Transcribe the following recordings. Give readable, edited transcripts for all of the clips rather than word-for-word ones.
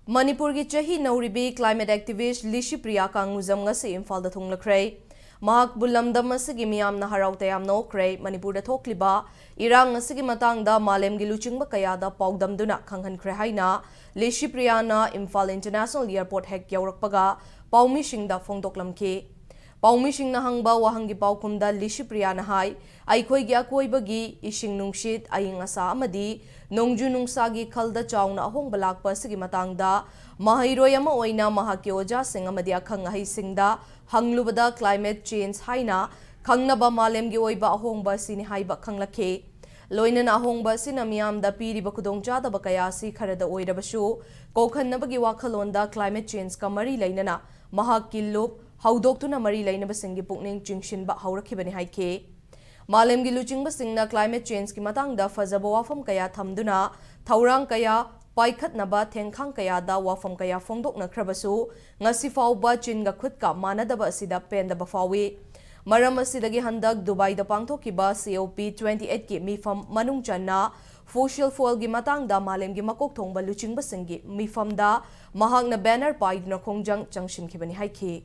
Manipur ki chahi nauribi climate activist Licipriya Kangujam ngasi Imphal da thunglakhrei. Mahak bulamdam asigi miyamna harau tayam nokhrei Manipur da thokliba irang asigi matangda malem gi luchingba kayada paudamduna khanghankhre haina Licipriya na Imphal International Airport hek yaurakpaga paumi singda phongdoklamki. Paumi singna hangba wahangi paukumda Licipriya na hai aikhoi gi akoibagi ising nungshit aying asa amadi nongju nungsagi khalda chauna ahong balakpa sigi matangda mahairoi ama oina mahaki oja sing amadi akhang ahai singda hanglubada climate change haina khangnaba malem gi oiba ahongba sini haiba khanglakhe loinana ahongba sina miyamda piriba khudongchada bakaya si kharada oirabasu kokhannabagi wakhalonda climate change ka mari lainana mahaki lup haudoktuna mari lainaba singi pukning chingshinba haurakhibani haike Malem gi luchingba singna climate change ki matangda fazaba wafam kaya thamduna thaurang kaya paikhatnaba thengkhang kaya da wafam kaya phongdokna khrabasu ngasi fauba chinga khutka manadaba asida pendaba fawi maram asidagi handak Dubai da pangthokiba COP28 ki mifam manung channa fossil fuel gi matangda malem gi makok thongba luchingba singi mifamda mahakna banner paidna khongjang changshin khibani haiki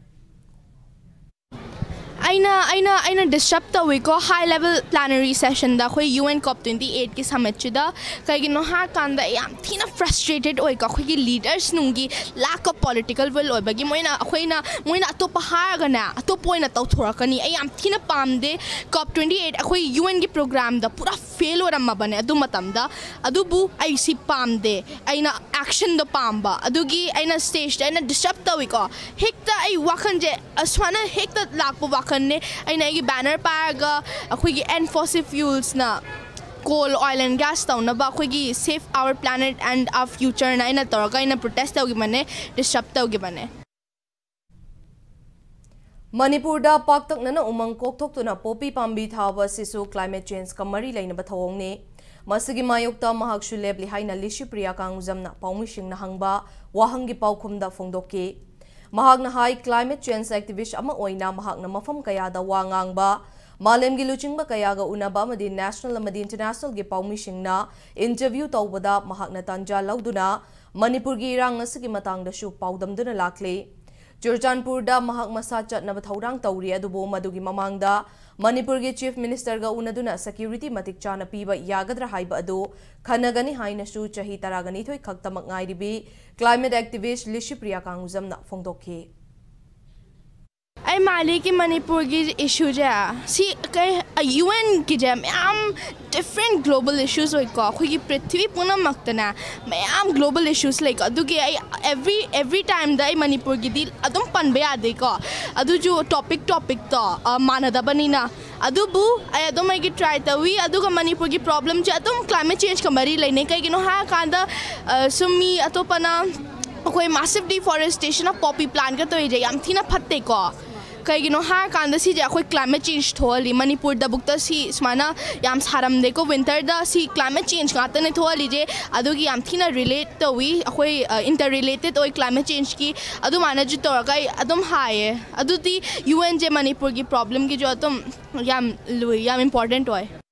Aina disrupt the week high level plenary session da khoi UN COP28 ki summit chida kaigino ha kanda yam thina frustrated oi ka khoi leaders nungi lack of political will oi bagi moina atopa ha gana atopo ina tawthorakani ai yam thina pamde COP28 khoi UN ki program da pura fail oramma bane adu matamda adubu ai si pamde aina action da pamba adugi aina stage da aina disrupt the week hekta ai wakanje aswana hekta lakpo wakan I banner paraga and fossil fuels na coal, oil and gas town na ba save our planet and our future na ina toroga ina protest tawgi mane disrupt tawgi mane Manipur da paktak na umang kokthok tuna popi pambi thawa sisu climate change ka mari laina ba thawong ni masigi mayokta mahak shuleb li haina Licipriya Kangujam na paumishing na hangba wahangi paukhumda phongdoki Mahagna hai climate change activist ama oina mahagna mafam kaya da wangang ba malem gi luchingba kaya ga unaba madi national amadi international gi paumishing na interview tawbada mahagna tanja lauduna Manipur gi irang asigi matang da shu paudamduna lakle Jurjanpur da mahag masa chatna bathaurang tawri adubo madugi mamangda Manipur gi chief minister ga unaduna security matik chana piba yagadra haiba adu khanagani haina su chahi taragani thoi khaktamak ngairibi climate activist Licipriya Kangujam na phongdokhi I mali ki Manipur ki issue ja see UN ki jam different global issues like khoi prithvi puna maktana am global issues like adugi every time da Manipur ki dil adum panbe ade ko adu jo topic to manada banina adubu I adum ai ki try tawi aduga Manipur ki problem ja adum climate change ka mari laine kai gino ha kanda sumi atopana koi massive deforestation of poppy plant ka to yam thina phatte ko kaigino ha kanda si ja khoi climate change tholi Manipur da bukta si smana yam saram deko winter da si climate change ngata ne tholi je adugi yam thina relate to wi khoi interrelated oi climate change ki adu manage to kai adum haye adu ti UN je Manipur ki problem ki jo atum yam important oi